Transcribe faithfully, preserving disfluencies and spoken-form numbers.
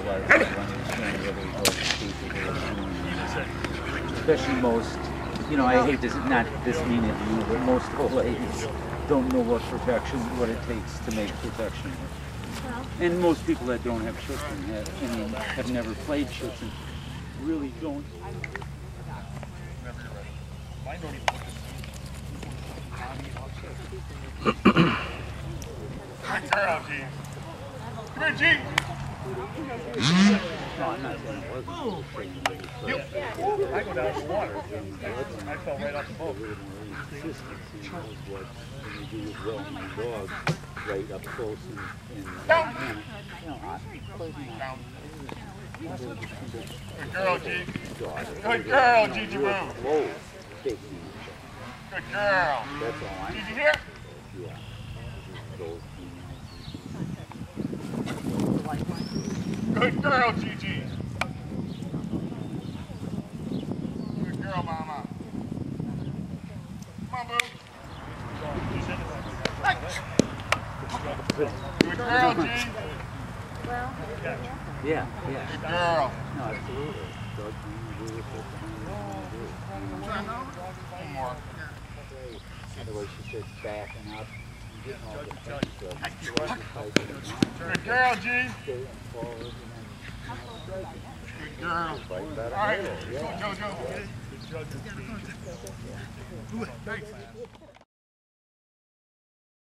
lot of people understand whether he goes capable of doing it. Especially most, you know, I hate this, not this mean at you, but most old ladies don't know what perfection, what it takes to make perfection work. And most people that don't have Schutzhund have, I mean, have never played Schutzhund really don't. Good girl, G. Come here, G. No, I'm not saying it wasn't. You. I go down to the water. I fell right off the boat. Consistency is what you do with well-known dogs, right up close and, and down. You know, I, down. Good girl, G. Good girl, Gigi-Boo. Good girl. That's all I'm Did you hear? Yeah. Good girl, Gigi. Good girl, Mama. Come on, Boo. Good girl, G. Well, yeah, yeah. Good girl. No, absolutely. One more. Otherwise she starts backing up and getting all the Good girl, G. Good girl. All right, let's go, JoJo. Thanks.